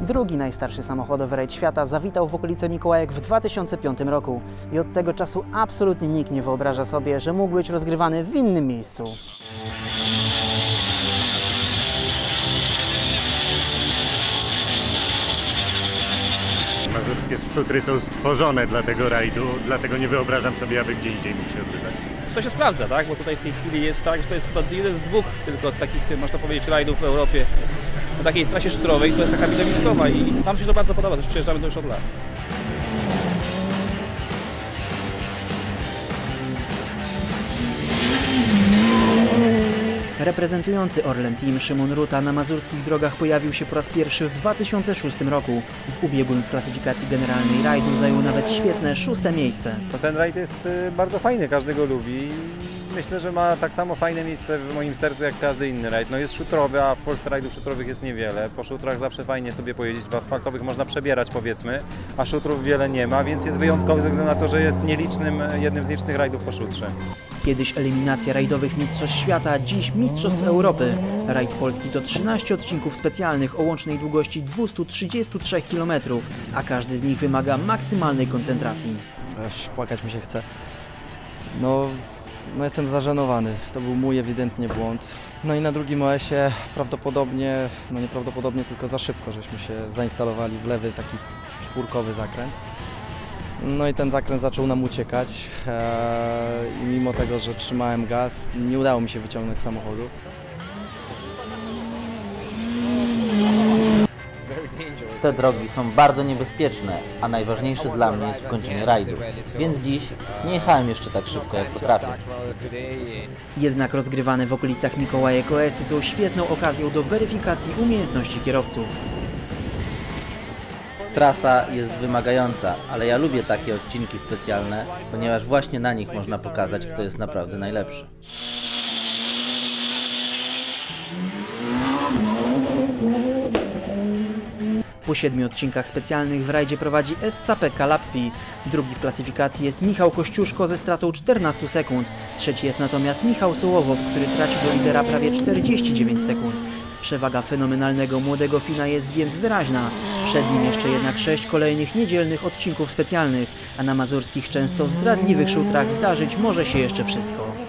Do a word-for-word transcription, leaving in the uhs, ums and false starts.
Drugi najstarszy samochodowy rajd świata zawitał w okolice Mikołajek w dwa tysiące piątym roku i od tego czasu absolutnie nikt nie wyobraża sobie, że mógł być rozgrywany w innym miejscu. Mazurskie szutry są stworzone dla tego rajdu, dlatego nie wyobrażam sobie, aby gdzie indziej mógł się odbywać. To się sprawdza, tak? Bo tutaj w tej chwili jest tak, że to jest chyba jeden z dwóch tylko takich, można powiedzieć, rajdów w Europie na takiej trasie szutrowej, to jest taka widowiskowa i nam się to bardzo podoba, też przyjeżdżamy to już od lat. Reprezentujący Orlen Team Szymon Ruta na mazurskich drogach pojawił się po raz pierwszy w dwa tysiące szóstym roku. W ubiegłym w klasyfikacji generalnej rajdu zajął nawet świetne szóste miejsce. No ten rajd jest bardzo fajny, każdy go lubi. Myślę, że ma tak samo fajne miejsce w moim sercu jak każdy inny rajd. No jest szutrowy, a w Polsce rajdów szutrowych jest niewiele. Po szutrach zawsze fajnie sobie pojeździć, w asfaltowych można przebierać powiedzmy, a szutrów wiele nie ma, więc jest wyjątkowy ze względu na to, że jest nielicznym, jednym z licznych rajdów po szutrze. Kiedyś eliminacja rajdowych mistrzostw świata, dziś mistrzostw Europy. Rajd polski to trzynaście odcinków specjalnych o łącznej długości dwieście trzydzieści trzy kilometrów, a każdy z nich wymaga maksymalnej koncentracji. Aż płakać mi się chce. No, no jestem zażenowany, to był mój ewidentnie błąd. No i na drugim O S-ie prawdopodobnie, no nieprawdopodobnie, tylko za szybko żeśmy się zainstalowali w lewy taki czwórkowy zakręt. No i ten zakręt zaczął nam uciekać i mimo tego, że trzymałem gaz, nie udało mi się wyciągnąć samochodu. Te drogi są bardzo niebezpieczne, a najważniejsze dla mnie jest ukończenie rajdu, więc dziś nie jechałem jeszcze tak szybko, jak potrafię. Jednak rozgrywane w okolicach Mikołajek O S-y są świetną okazją do weryfikacji umiejętności kierowców. Trasa jest wymagająca, ale ja lubię takie odcinki specjalne, ponieważ właśnie na nich można pokazać, kto jest naprawdę najlepszy. Po siedmiu odcinkach specjalnych w rajdzie prowadzi S C P Kalappi. Drugi w klasyfikacji jest Michał Kościuszko ze stratą czternastu sekund. Trzeci jest natomiast Michał Sołowow, który traci do lidera prawie czterdzieści dziewięć sekund. Przewaga fenomenalnego młodego Fina jest więc wyraźna. Przed nim jeszcze jednak sześć kolejnych niedzielnych odcinków specjalnych, a na mazurskich często zdradliwych szutrach zdarzyć może się jeszcze wszystko.